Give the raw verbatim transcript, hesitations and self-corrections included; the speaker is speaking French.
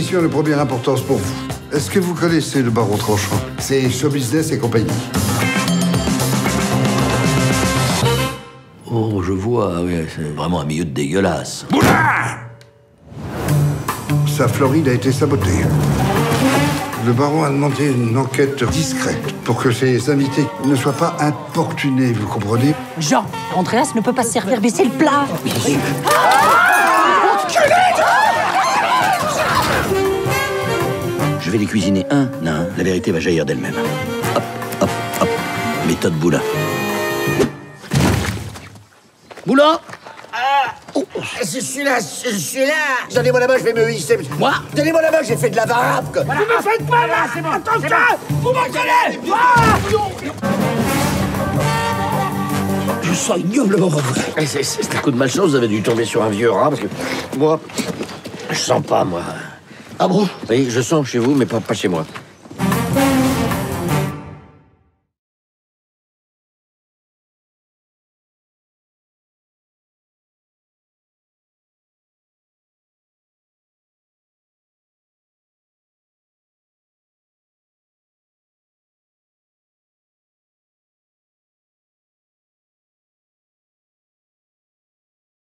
mission de première importance pour vous. Est-ce que vous connaissez le baron Tranchant? C'est Show Business et compagnie. Oh, je vois, oui, c'est vraiment un milieu de dégueulasse. Boulard! Sa Floride a été sabotée. Le baron a demandé une enquête discrète pour que ses invités ne soient pas importunés, vous comprenez? Jean, Andreas ne peut pas se servir, baisser le plat. Je vais les cuisiner un à un. La vérité va jaillir d'elle-même. Hop, hop, hop. Méthode Boula. Boula! Oh, c'est celui-là, c'est celui-là. Donnez-moi la main, je vais me hisser. Moi? Donnez-moi la main, j'ai fait de la varap. Voilà. Vous me faites pas là, c'est bon. Attention, vous m'enculez. Ah Je sens ignoblement mauvais. C'est c'est un coup de malchance, vous avez dû tomber sur un vieux rat, parce que moi, je sens pas, moi. Ah bon? Oui, je sens chez vous, mais pas, pas chez moi.